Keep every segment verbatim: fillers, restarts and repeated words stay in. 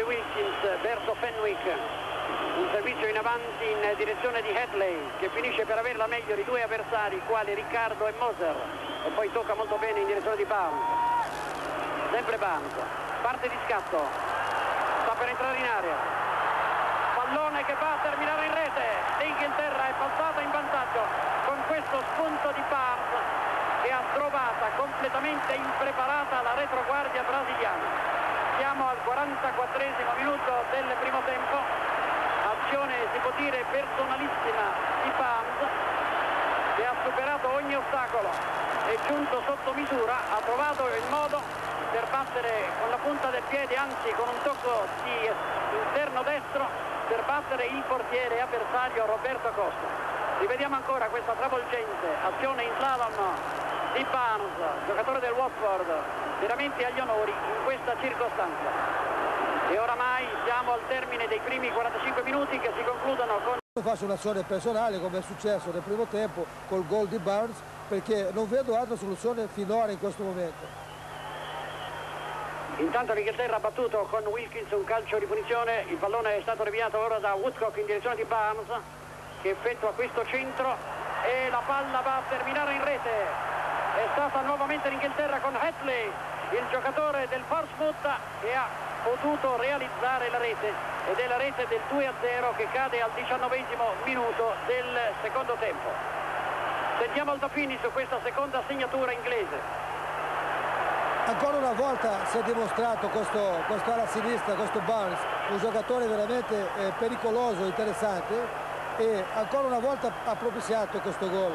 Wilkins verso Fenwick, un servizio in avanti in direzione di Hadley che finisce per avere la meglio di due avversari quali Riccardo e Moser, e poi tocca molto bene in direzione di Barnes. Sempre Barnes, parte di scatto, sta per entrare in area, pallone che va a terminare in rete, l'Inghilterra è passata in vantaggio con questo spunto di Barnes che ha trovata completamente impreparata la retroguardia brasiliana. Siamo al quarantaquattresimo minuto del primo tempo, azione si può dire personalissima di Barnes che ha superato ogni ostacolo, è giunto sotto misura, ha trovato il modo per battere con la punta del piede, anzi con un tocco di interno destro, per battere il portiere avversario Roberto Costa. Rivediamo ancora questa travolgente azione in slalom di Barnes, giocatore del Watford, veramente agli onori in questa circostanza. E oramai siamo al termine dei primi quarantacinque minuti che si concludono con... Faccio un'azione personale come è successo nel primo tempo col gol di Barnes, perché non vedo altra soluzione finora in questo momento. Intanto l'Inghilterra ha battuto con Wilkins un calcio di punizione, il pallone è stato rinviato ora da Woodcock in direzione di Barnes che effettua questo centro e la palla va a terminare in rete. È stata nuovamente l'Inghilterra con Hadley, il giocatore del Portsmouth, che ha potuto realizzare la rete, ed è la rete del due a zero che cade al diciannovesimo minuto del secondo tempo. Sentiamo Aldapini su questa seconda segnatura inglese. Ancora una volta si è dimostrato questo, questo ala sinistra, questo Barnes, un giocatore veramente eh, pericoloso, interessante, e ancora una volta ha propiziato questo gol.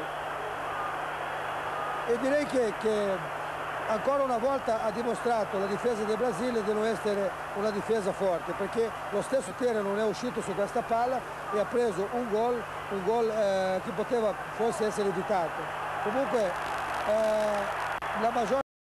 E direi che, che ancora una volta ha dimostrato la difesa del Brasile di non essere una difesa forte, perché lo stesso Tera non è uscito su questa palla e ha preso un gol, un gol eh, che poteva forse essere evitato. Comunque eh, la maggior